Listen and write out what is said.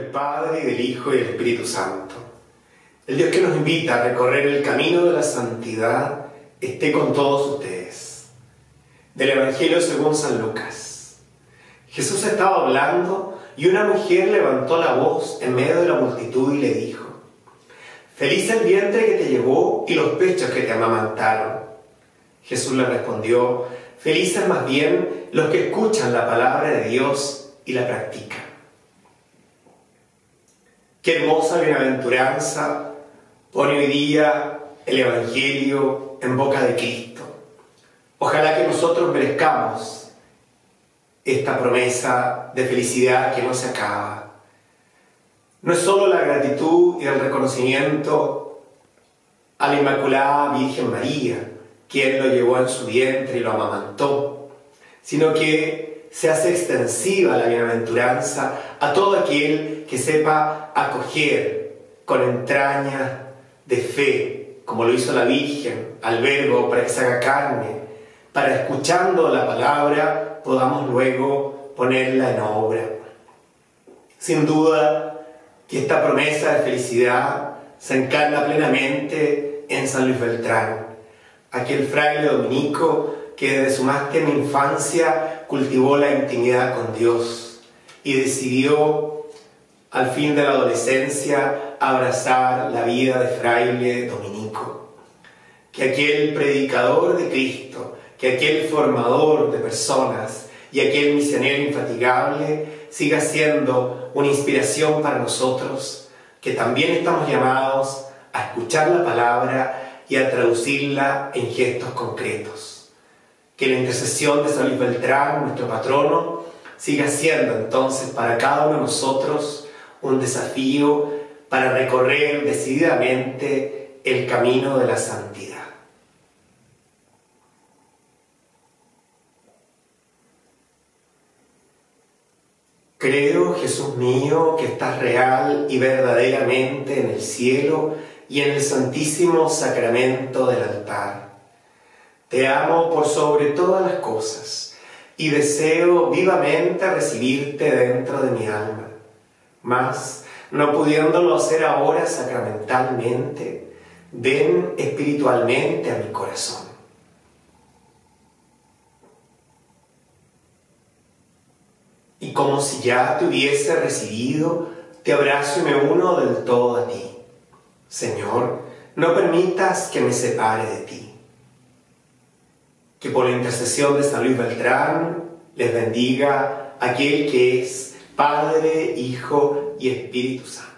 Padre, y del Hijo, y del Espíritu Santo. El Dios que nos invita a recorrer el camino de la santidad esté con todos ustedes. Del Evangelio según San Lucas. Jesús estaba hablando y una mujer levantó la voz en medio de la multitud y le dijo: «Feliz el vientre que te llevó y los pechos que te amamantaron». Jesús le respondió: «Felices más bien los que escuchan la palabra de Dios y la practican». Qué hermosa bienaventuranza pone hoy día el Evangelio en boca de Cristo. Ojalá que nosotros merezcamos esta promesa de felicidad que no se acaba. No es solo la gratitud y el reconocimiento a la Inmaculada Virgen María, quien lo llevó en su vientre y lo amamantó, sino que se hace extensiva la bienaventuranza a todo aquel que sepa acoger con entrañas de fe, como lo hizo la Virgen, al Verbo para que se haga carne, para, escuchando la palabra, podamos luego ponerla en obra. Sin duda que esta promesa de felicidad se encarna plenamente en San Luis Beltrán, aquel fraile dominico que desde su más tierna infancia cultivó la intimidad con Dios y decidió al fin de la adolescencia abrazar la vida de fraile dominico. Que aquel predicador de Cristo, que aquel formador de personas y aquel misionero infatigable siga siendo una inspiración para nosotros, que también estamos llamados a escuchar la palabra y a traducirla en gestos concretos. Que la intercesión de San Luis Beltrán, nuestro patrono, siga siendo entonces para cada uno de nosotros un desafío para recorrer decididamente el camino de la santidad. Creo, Jesús mío, que estás real y verdaderamente en el cielo y en el santísimo sacramento del altar. Te amo por sobre todas las cosas y deseo vivamente recibirte dentro de mi alma. Mas, no pudiéndolo hacer ahora sacramentalmente, ven espiritualmente a mi corazón. Y como si ya te hubiese recibido, te abrazo y me uno del todo a ti. Señor, no permitas que me separe de ti. Que por la intercesión de San Luis Beltrán les bendiga aquel que es Padre, Hijo y Espíritu Santo.